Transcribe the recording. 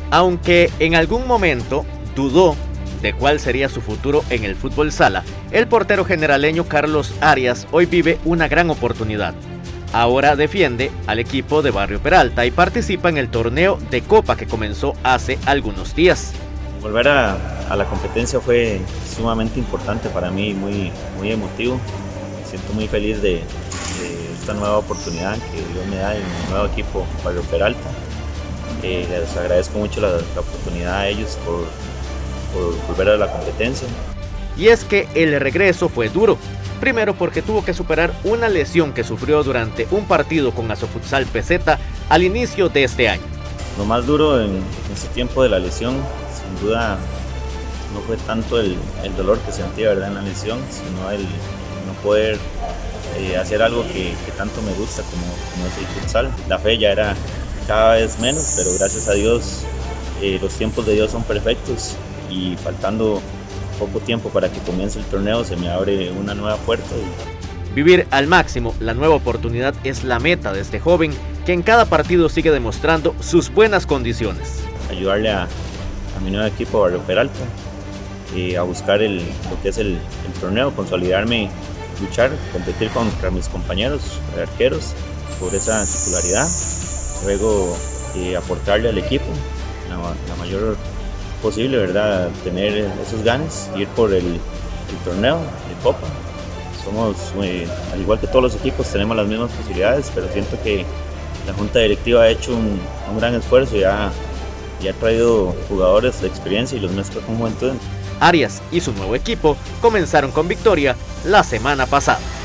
Aunque en algún momento dudó de cuál sería su futuro en el fútbol sala, el portero generaleño Carlos Arias hoy vive una gran oportunidad. Ahora defiende al equipo de Barrio Peralta y participa en el torneo de Copa que comenzó hace algunos días. Volver a la competencia fue sumamente importante para mí, muy emotivo. Me siento muy feliz de esta nueva oportunidad que Dios me da en el nuevo equipo Barrio Peralta. Les agradezco mucho la oportunidad a ellos por volver a la competencia. Y es que el regreso fue duro. Primero porque tuvo que superar una lesión que sufrió durante un partido con Asofutsal Peseta al inicio de este año. Lo más duro en ese tiempo de la lesión, sin duda, no fue tanto el dolor que sentí, ¿verdad?, en la lesión, sino el no poder hacer algo que tanto me gusta como es el futsal. La fe ya era cada vez menos, pero gracias a Dios los tiempos de Dios son perfectos y faltando poco tiempo para que comience el torneo se me abre una nueva puerta. Vivir al máximo la nueva oportunidad es la meta de este joven que en cada partido sigue demostrando sus buenas condiciones. Ayudarle a mi nuevo equipo Barrio Peralta a buscar lo que es el torneo, consolidarme, luchar, competir contra mis compañeros arqueros por esa titularidad, luego aportarle al equipo la mayor posible, ¿verdad?, tener esos ganes, ir por el torneo de Copa. Somos, al igual que todos los equipos, tenemos las mismas posibilidades, pero siento que la Junta Directiva ha hecho un gran esfuerzo y ha traído jugadores de experiencia y los mezcla con juventud. Arias y su nuevo equipo comenzaron con victoria la semana pasada.